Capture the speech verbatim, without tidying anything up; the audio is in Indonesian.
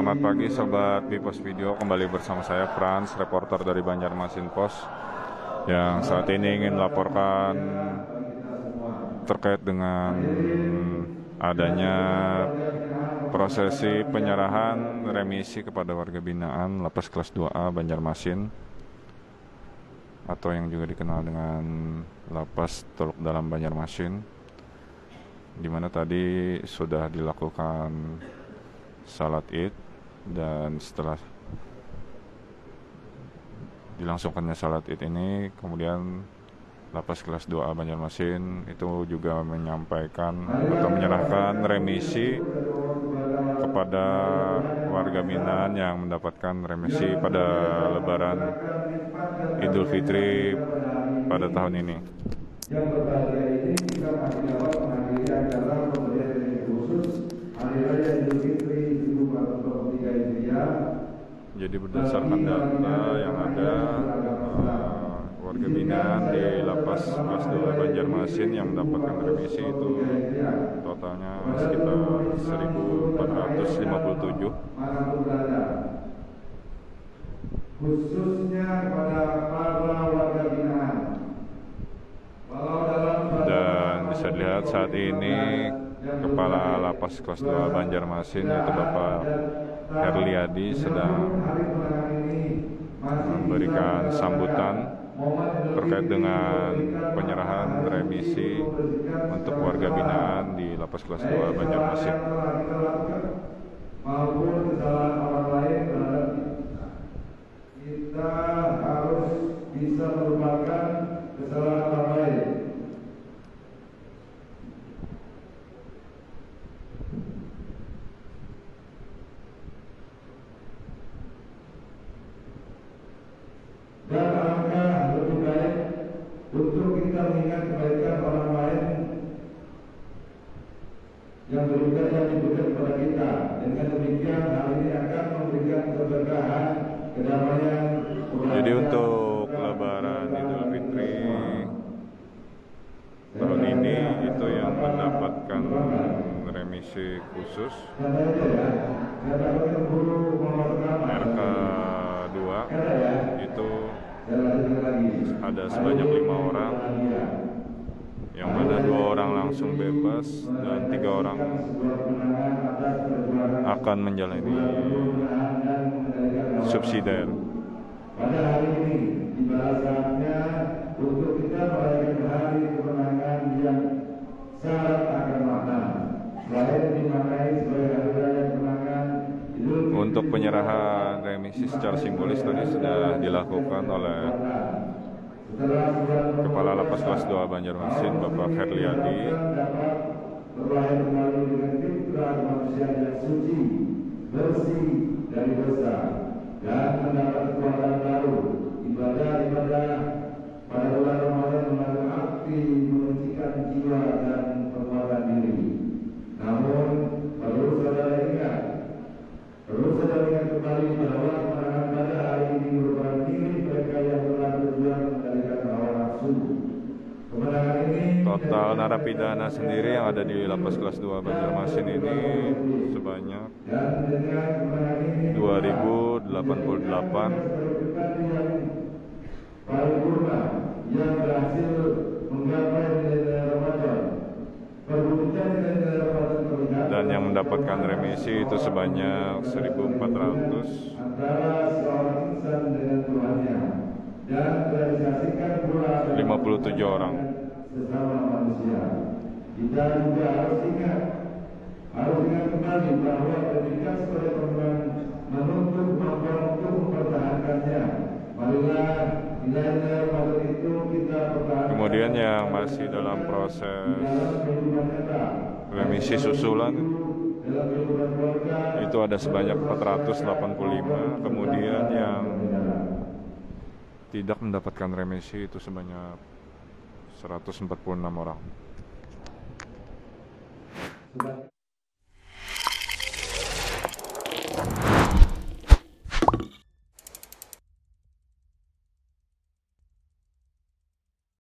Selamat pagi sobat Bipos Video, kembali bersama saya Frans, reporter dari Banjarmasin Pos, yang saat ini ingin melaporkan terkait dengan adanya prosesi penyerahan remisi kepada warga binaan Lapas Kelas dua A Banjarmasin, atau yang juga dikenal dengan Lapas Teluk Dalam Banjarmasin, di mana tadi sudah dilakukan salat Id, dan setelah dilangsungkannya salat Id ini, kemudian Lapas Kelas dua A Banjarmasin itu juga menyampaikan atau menyerahkan remisi kepada warga binaan yang mendapatkan remisi pada Lebaran Idul Fitri pada tahun ini. Yang berbahagia ini kita masih dapat menghadiri acara pemberian remisi khusus Hari Raya Idul Fitri seribu empat ratus empat puluh tiga Hijriah. Jadi berdasarkan data yang ada, uh, warga binaan di Lapas Kelas dua Banjarmasin yang mendapatkan remisi itu totalnya sekitar seribu empat ratus lima puluh tujuh. Khususnya kepada para warga binaan. Dan bisa dilihat saat ini Kepala Lapas Kelas dua Banjarmasin, yaitu Bapak Herliadi, sedang memberikan sambutan terkait dengan penyerahan remisi untuk warga binaan di Lapas Kelas dua Banjarmasin. Maupun kesalahan orang lain terhadap kita harus bisa melupakan kesalahan orang lain. Dan alangkah lebih baik untuk kita mengingat kebaikan orang lain yang berikan yang diberikan kepada kita. Dengan demikian hal ini akan memberikan keberkahan, kedamaian. Jadi untuk Lebaran Idul Fitri tahun ini itu yang mendapatkan remisi khusus R K dua itu ada sebanyak lima orang, yang mana dua orang langsung bebas dan tiga orang akan menjalani subsidiar. Pada hari ini dibahasanya untuk kita merayakan hari kemenangan yang syarat akan makna, selain dimaknai sebagai hari raya kemenangan. Untuk penyerahan remisi secara simbolis tadi sudah dilakukan oleh Kepala Lapas Kelas dua Banjarmasin, Bapak Herliadi. Berlahir kembali dengan fitrah manusia yang suci, bersih dari dosa, dan mendapat kekuatan baru. Ibadah-ibadah pada bulan Ramadan mengandung arti menyucikan jiwa dan penguatan diri. Namun perlu saudara ingat, perlu saudara ingat kembali bahwa kemenangan pada hari ini merupakan diri mereka yang telah berjuang mengendalikan hawa nafsu. Kemenangan ini total narapidana sendiri yang ada di Lapas Kelas dua Banjarmasin ini sebanyak dua ribu delapan puluh delapan. Paripurna yang berhasil menggapai nilai Ramadan. Dan yang mendapatkan remisi itu sebanyak seribu empat ratus lima puluh tujuh orang. Sesama manusia, kita juga harus ingat, harus ingat kembali bahwa ketika sebagai orang menuntut kemampuan untuk mempertahankannya, marilah nilai-nilai Ramadan itu kita pertahankan. Kemudian yang masih dalam proses remisi susulan itu ada sebanyak empat ratus delapan puluh lima. Kemudian yang tidak mendapatkan remisi itu sebanyak seratus empat puluh enam orang.